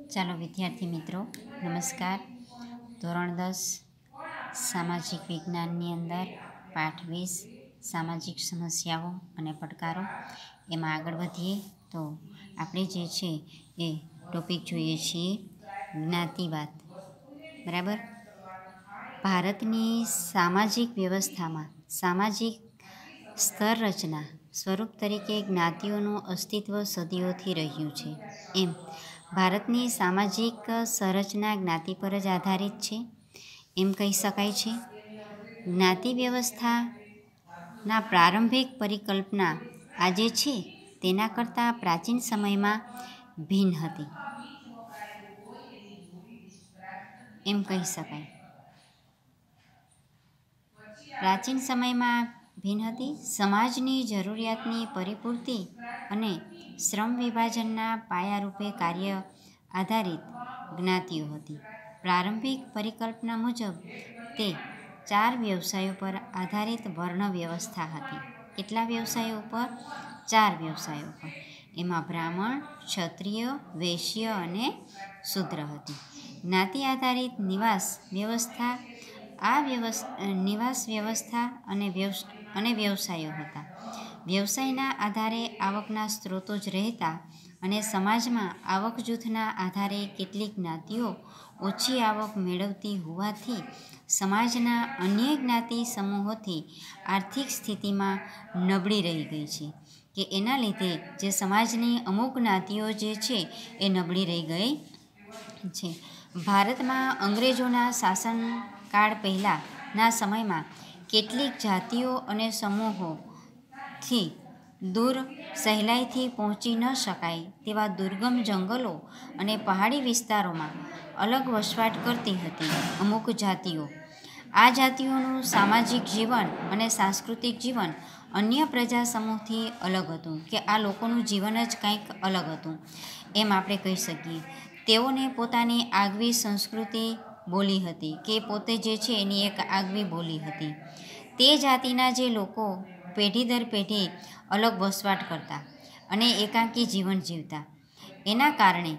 ચાલો વિદ્યાર્થી મિત્રો, નમસ્કાર. ધોરણ 10 સામાજિક વિજ્ઞાનની અંદર પાઠ 20 સામાજિક સમસ્યાઓ અને પડકારો એમાં આગળ વધીએ તો આપણે જે છે એ ટોપિક જોઈએ છીએ જ્ઞાતિવાદ. બરાબર. ભારતની સામાજિક વ્યવસ્થામાં સામાજિક સ્તર રચના સ્વરૂપ તરીકે જ્ઞાતિઓનું અસ્તિત્વ સદીઓથી રહ્યું છે. એમ ભારતની સામાજિક સંરચના જ્ઞાતિ પર જ આધારિત છે એમ કહી શકાય છે. જ્ઞાતિ વ્યવસ્થાના પ્રારંભિક પરિકલ્પના આજે છે તેના કરતાં પ્રાચીન સમયમાં ભિન્ન હતી એમ કહી શકાય. પ્રાચીન સમયમાં ભિન્ન હતી. સમાજની જરૂરિયાતની પરિપૂર્તિ અને શ્રમ વિભાજનના પાયારૂપે કાર્ય આધારિત જ્ઞાતિઓ હતી. પ્રારંભિક પરિકલ્પના મુજબ તે 4 વ્યવસાયો પર આધારિત વર્ણ વ્યવસ્થા હતી. કેટલા વ્યવસાયો પર? 4 વ્યવસાયો પર. એમાં બ્રાહ્મણ, ક્ષત્રિય, વૈશ્ય અને શૂદ્ર હતી. જ્ઞાતિ આધારિત નિવાસ વ્યવસ્થા નિવાસ વ્યવસ્થા અને વ્યવસાયો હતા. વ્યવસાયના આધારે આવકના સ્ત્રોતો જ રહેતા અને સમાજમાં આવક જૂથના આધારે કેટલીક જ્ઞાતિઓ ઓછી આવક મેળવતી હોવાથી સમાજના અન્ય જ્ઞાતિ સમૂહોથી આર્થિક સ્થિતિમાં નબળી રહી ગઈ છે કે એના લીધે જે સમાજની અમુક જ્ઞાતિઓ જે છે એ નબળી રહી ગઈ છે. ભારતમાં અંગ્રેજોના શાસનકાળ પહેલાંના સમયમાં કેટલીક જાતિઓ અને સમૂહોથી દૂર સહેલાઈથી પહોંચી ન શકાય તેવા દુર્ગમ જંગલો અને પહાડી વિસ્તારોમાં અલગ વસવાટ કરતી હતી અમુક જાતિઓ. આ જાતિઓનું સામાજિક જીવન અને સાંસ્કૃતિક જીવન અન્ય પ્રજા સમૂહથી અલગ હતું કે આ લોકોનું જીવન જ કંઈક અલગ હતું એમ આપણે કહી શકીએ. તેઓને પોતાની આગવી સંસ્કૃતિ બોલી હતી કે પોતે જે છે એની એક આગવી બોલી હતી. તે જાતિના જે લોકો પેઢી દર પેઢી અલગ વસવાટ કરતા અને એકાંકી જીવન જીવતા. એના કારણે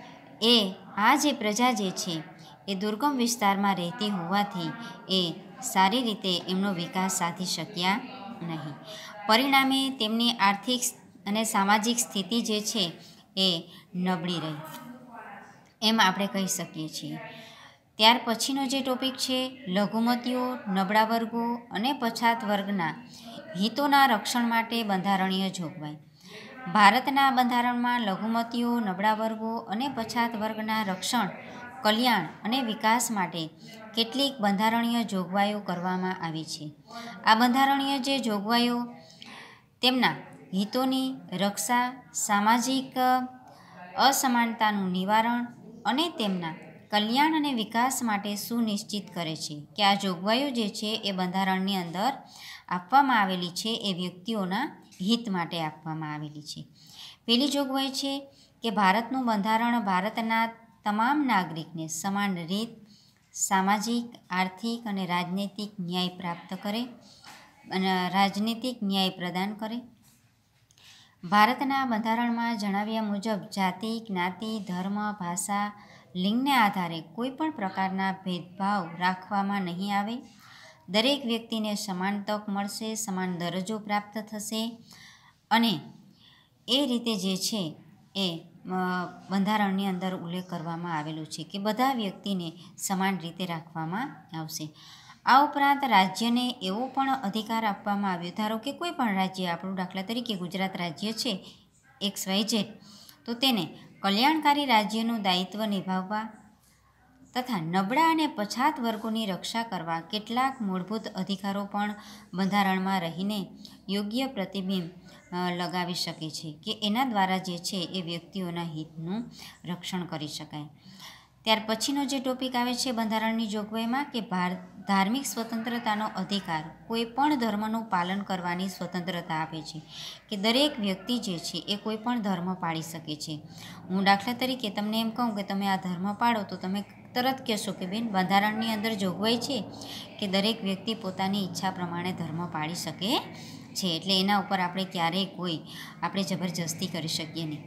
આ જે પ્રજા જે છે એ દુર્ગમ વિસ્તારમાં રહેતી હોવાથી એ સારી રીતે એમનો વિકાસ સાધી શક્યા નહીં. પરિણામે તેમની આર્થિક અને સામાજિક સ્થિતિ જે છે એ નબળી રહી એમ આપણે કહી શકીએ છીએ. ત્યાર પછીનો જે ટોપિક છે લઘુમતીઓ, નબળા વર્ગો અને પછાત વર્ગના હિતોના રક્ષણ માટે બંધારણીય જોગવાઈ. ભારતના બંધારણમાં લઘુમતીઓ, નબળા વર્ગો અને પછાત વર્ગના રક્ષણ, કલ્યાણ અને વિકાસ માટે કેટલીક બંધારણીય જોગવાઈઓ કરવામાં આવી છે. આ બંધારણીય જે જોગવાઈઓ તેમના હિતોની રક્ષા, સામાજિક અસમાનતાનું નિવારણ અને તેમના કલ્યાણ અને વિકાસ માટે સુનિશ્ચિત કરે છે કે આ જોગવાઈઓ જે છે એ બંધારણની અંદર આપવામાં આવેલી છે એ વ્યક્તિઓના હિત માટે આપવામાં આવેલી છે. પહેલી જોગવાઈ છે કે ભારતનું બંધારણ ભારતના તમામ નાગરિકને સમાન રીત, સામાજિક, આર્થિક અને રાજનૈતિક ન્યાય પ્રાપ્ત કરે અને રાજનીતિક ન્યાય પ્રદાન કરે. ભારતના બંધારણમાં જણાવ્યા મુજબ જાતિ, જ્ઞાતિ, ધર્મ, ભાષા, લિંગને આધારે કોઈ પણ પ્રકારના ભેદભાવ રાખવામાં નહીં આવે. દરેક વ્યક્તિને સમાન તક મળશે, સમાન દરજ્જો પ્રાપ્ત થશે અને એ રીતે જે છે એ બંધારણની અંદર ઉલ્લેખ કરવામાં આવેલો છે કે બધા વ્યક્તિને સમાન રીતે રાખવામાં આવશે. આ ઉપરાંત રાજ્યને એવો પણ અધિકાર આપવામાં આવ્યો, ધારો કે કોઈ પણ રાજ્ય, આપણું દાખલા તરીકે ગુજરાત રાજ્ય છે XYZ, તો તેને કલ્યાણકારી રાજ્યનું દાયિત્વ નિભાવવા તથા નબળા અને પછાત વર્ગોની રક્ષા કરવા કેટલાક મૂળભૂત અધિકારો પણ બંધારણમાં રહીને યોગ્ય પ્રતિબિંબ લગાવી શકે છે કે એના દ્વારા જે છે એ વ્યક્તિઓના હિતનું રક્ષણ કરી શકાય. ત્યાર પછીનો જે ટોપિક આવે છે બંધારણની જોગવાઈમાં કે ધાર્મિક સ્વતંત્રતાનો અધિકાર, કોઈ પણ ધર્મનું પાલન કરવાની સ્વતંત્રતા આપે છે કે દરેક વ્યક્તિ જે છે એ કોઈ પણ ધર્મ પાળી શકે છે. હું દાખલા તરીકે તમને એમ કહું કે તમે આ ધર્મ પાળો તો તમે તરત કહેશો કે બેન બંધારણની અંદર જોગવાઈ છે કે દરેક વ્યક્તિ પોતાની ઈચ્છા પ્રમાણે ધર્મ પાળી શકે છે, એટલે એના ઉપર આપણે ક્યારેય આપણે જબરજસ્તી કરી શકીએ નહીં.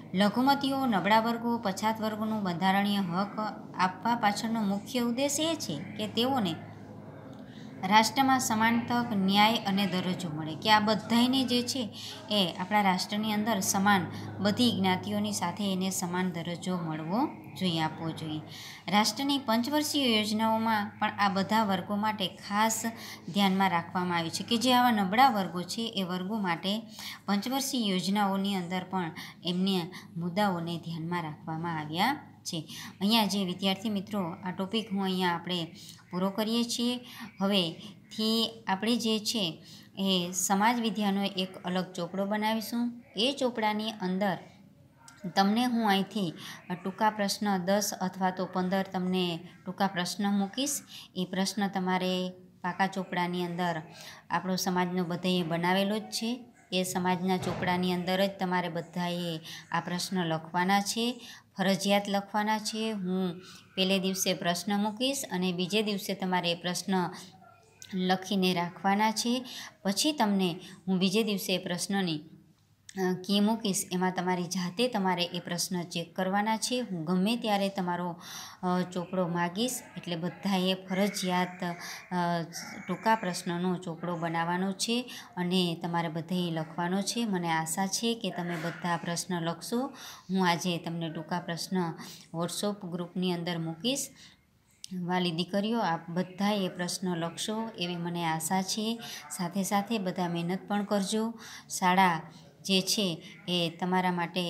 લઘુમતીઓ, નબળા વર્ગો, પછાત વર્ગોનું બંધારણીય હક આપવા પાછળનો મુખ્ય ઉદ્દેશ એ છે કે તેઓને રાષ્ટ્રમાં સમાન તક, ન્યાય અને દરજ્જો મળે, કે આ બધાને જે છે એ આપણા રાષ્ટ્રની અંદર સમાન બધી જ્ઞાતિઓની સાથે એને સમાન દરજ્જો મળવો જોઈએ, આપવો જોઈએ. રાષ્ટ્રની પંચવર્ષીય યોજનાઓમાં પણ આ બધા વર્ગો માટે ખાસ ધ્યાનમાં રાખવામાં આવ્યું છે, કે જે આવા નબળા વર્ગો છે એ વર્ગો માટે પંચવર્ષીય યોજનાઓની અંદર પણ એમને મુદ્દાઓને ધ્યાનમાં રાખવામાં આવ્યા છે. અહીંયા જે વિદ્યાર્થી મિત્રો આ ટોપિક હું અહીંયા આપણે પૂરો કરીએ છીએ. હવેથી આપણે જે છે એ સમાજ વિદ્યાનો એક અલગ ચોપડો બનાવીશું. એ ચોપડાની અંદર તમને હું અહીંથી ટૂંકા પ્રશ્ન 10 અથવા તો 15 તમને ટૂંકા પ્રશ્ન મૂકીશ. એ પ્રશ્ન તમારે પાકા ચોપડાની અંદર આપણો સમાજનો બધાએ બનાવેલો જ છે. એ સમાજના ચોપડાની અંદર જ તમારે બધાએ આ પ્રશ્ન લખવાના છે, ફરજિયાત લખવાના છે. હું પહેલે દિવસે પ્રશ્ન મૂકીશ અને બીજે દિવસે તમારે એ પ્રશ્ન લખીને રાખવાના છે. પછી તમને હું બીજે દિવસે એ પ્રશ્નની કી મૂકીશ, એમાં તમારી જાતે તમારે એ પ્રશ્ન ચેક કરવાના છે. હું ગમે ત્યારે તમારો ચોપડો માગીશ, એટલે બધાએ ફરજિયાત ટૂંકા પ્રશ્નનો ચોપડો બનાવવાનો છે અને તમારે બધાએ લખવાનો છે. મને આશા છે કે તમે બધા પ્રશ્ન લખશો. હું આજે તમને ટૂંકા પ્રશ્ન વોટ્સઅપ ગ્રુપની અંદર મૂકીશ. વાલી દીકરીઓ, આપ બધાએ પ્રશ્ન લખશો એવી મને આશા છે. સાથે સાથે બધા મહેનત પણ કરજો. શાળા જે છે એ તમારા માટે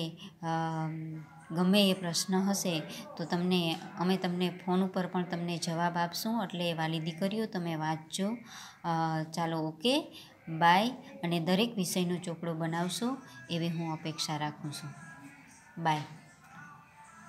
ગમે એ પ્રશ્ન હશે તો અમે તમને ફોન ઉપર પણ તમને જવાબ આપશું. એટલે વાલી દીકરીઓ, તમે વાંચજો. ચાલો, ઓકે, બાય. અને દરેક વિષયનો ચોપડો બનાવશો એવી હું અપેક્ષા રાખું છું. બાય.